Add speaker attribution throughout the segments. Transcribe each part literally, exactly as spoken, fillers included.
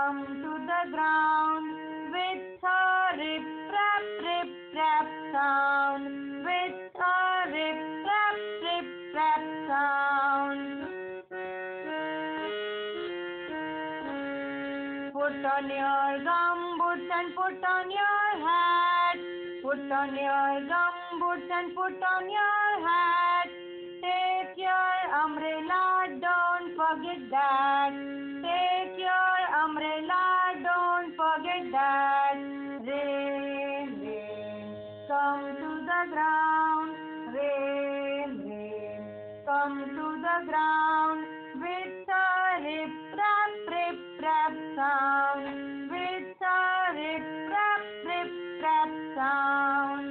Speaker 1: come to the ground with a rip rap rip rap sound, with a rip rap rip rap sound. Put on your gumboots and put on your hat. Put on your gumboots and put on your hat. Take your umbrella, don't forget that. Take your umbrella, don't forget that. Rain, rain, come to the ground. Rain, rain, come to the ground with a rip rap rip rap sound. With a rip rap rip rap sound.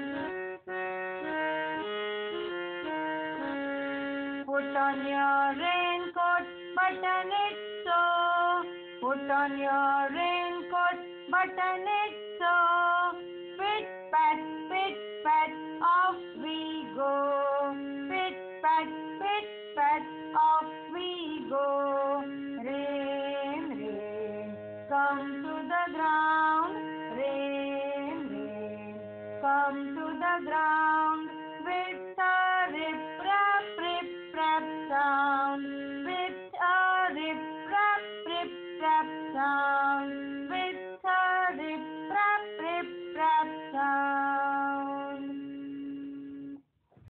Speaker 1: Put on your raincoat, button it so. Put on your raincoat, button it so. Pit pat, pit pat, off we go. Pit pat, pit pat, off we go. Rain, rain, come to the ground. Rain, rain, come to the ground.